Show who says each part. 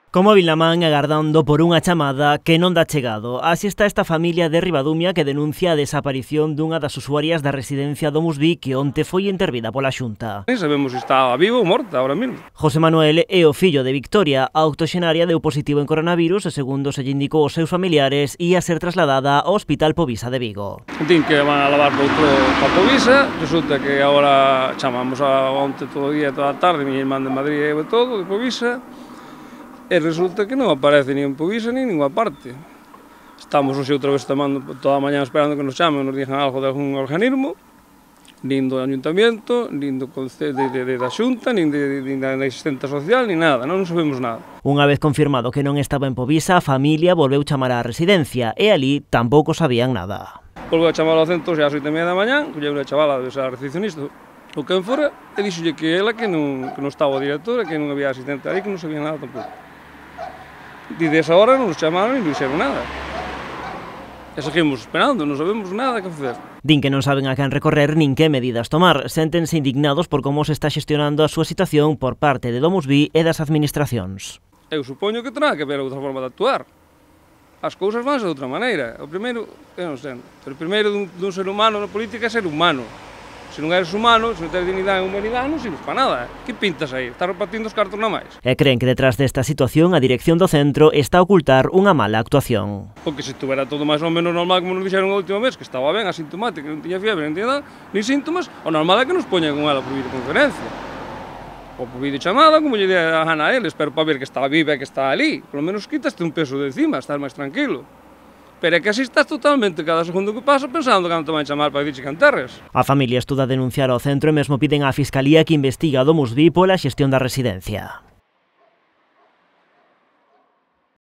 Speaker 1: Co móvil na man agardando por unha chamada que non dá chegado. Así está esta familia de Ribadumia que denuncia a desaparición dunha das usuarias da residencia Domus Vi que onte foi intervida pola Xunta.
Speaker 2: Non sabemos se está viva ou morta ahora mesmo.
Speaker 1: José Manuel é o fillo de Victoria. A octoxenaria deu positivo en coronavirus e segundo se lle indicou aos seus familiares ia ser trasladada ao Hospital Povisa de Vigo.
Speaker 2: Din que van a lavar para Povisa, resulta que agora chamamos a onte todo o día, toda a tarde, miña irmán de Madrid e todo, de Povisa, e resulta que non aparece nin en Povisa nin en ninguna parte. Estamos hoxe outra vez tomando toda a mañá esperando que nos chamen, nos digan algo de algún organismo, nin do Ayuntamiento, nin da Xunta, nin da asistente social, nin nada, non sabemos nada.
Speaker 1: Unha vez confirmado que non estaba en Povisa, a familia volveu chamar á residencia e ali tampouco sabían nada.
Speaker 2: Volveu a chamar ao centro xa ás 8:30 da mañá, colleu unha chavala, a recepcionista, o quen fora, e dixolle que ela que non estaba o director, que non había asistente ali, que non sabía nada tampouco. Desde esa hora non nos chamaron e non dixeron nada. E seguimos esperando, non sabemos nada que facer.
Speaker 1: Din que non saben a quen recorrer nin que medidas tomar. Séntense indignados por como se está xestionando a súa situación por parte de Domus Vi e das administracións.
Speaker 2: Eu supoño que terá que haber outra forma de actuar. As cousas vanse de outra maneira. O primeiro, eu non sei, pero o primeiro dun ser humano na política é ser humano. Se non eres humano, se non tens dignidade e humanidade, non sirves para nada. Que pintas aí? Estás repartindo os cartos na máis.
Speaker 1: E creen que detrás desta situación a dirección do centro está a ocultar unha mala actuación.
Speaker 2: Porque se estuvera todo máis ou menos normal como nos dixeron a última vez, que estaba ben, asintomática, que non tiña fiebre, non tiña nada, nin síntomas, o normal é que nos poñan con ela por videoconferencia. Ou por videochamada, como lle di a Ana a eles, pero para ver que está viva e que está ali. Polo menos quitaste un peso de encima, estás máis tranquilo. Pero é que así estás totalmente cada segundo que pasa pensando que non te van chamar para dicir que enterres.
Speaker 1: A familia estuda denunciar ao centro e mesmo piden á Fiscalía que investiga a Domus Vi pola xestión da residencia.